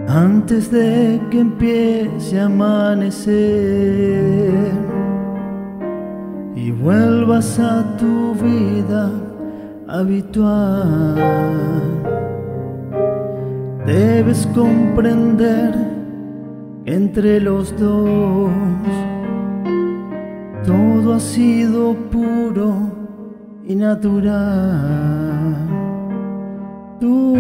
antes de que empiece a amanecer y vuelvas a tu vida habitual. Debes comprender que entre los dos todo ha sido puro y natural. Tu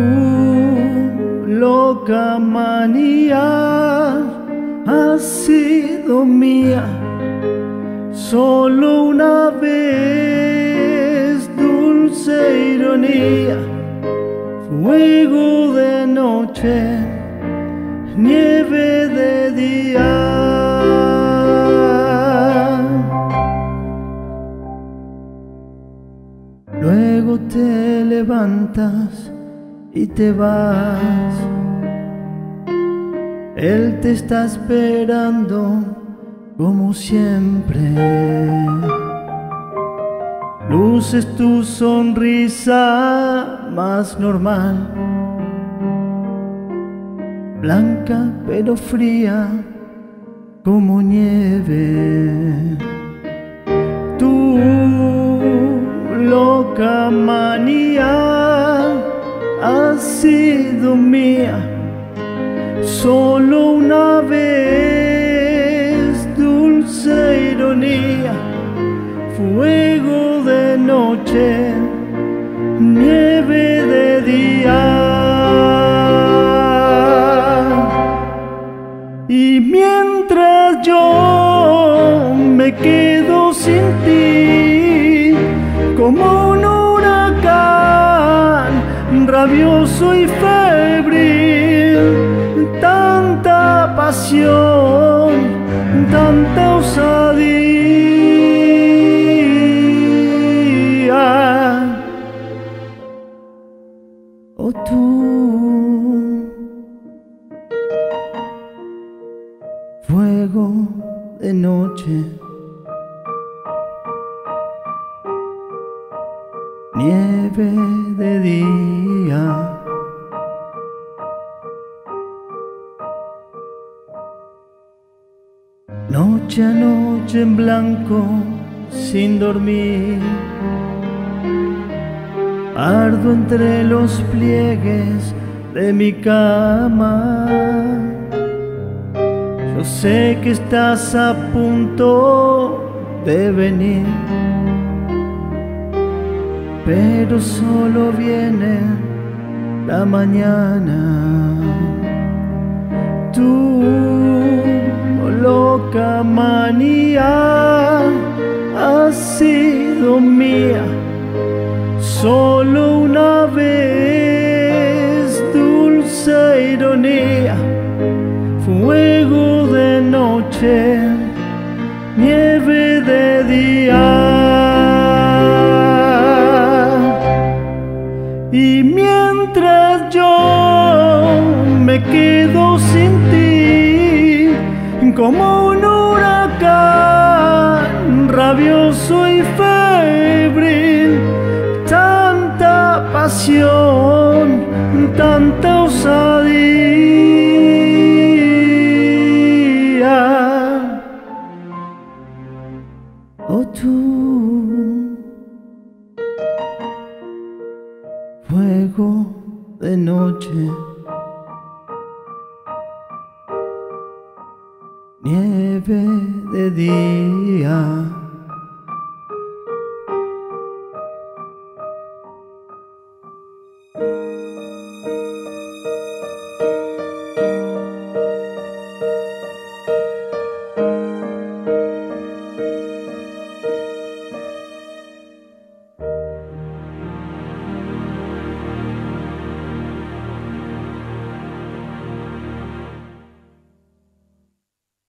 loca manía ha sido mía solo una vez, dulce ironía, fuego de noche, nieve de día. Luego te levantas y te vas. Él te está esperando como siempre. Luces tu sonrisa más normal, blanca pero fría como nieve. Tu loca manía ha sido mía solo una vez, dulce ironía, fuego de noche, nieve de día. Y mientras yo me quedo sin ti, como un huracán rabioso y febril, tanta pasión, tanta osadía. Oh, tú, fuego de noche, nieve de día. Noche a noche en blanco, sin dormir, ardo entre los pliegues de mi cama. Yo sé que estás a punto de venir, pero solo viene la mañana. Tu loca manía ha sido mía solo una vez, dulce ironía, fuego de noche, nieve de día. Y mientras yo me quedo sin ti, como un huracán rabioso y febril, tanta pasión, tanta osadía. Oh, tú, fuego de noche, nieve de día.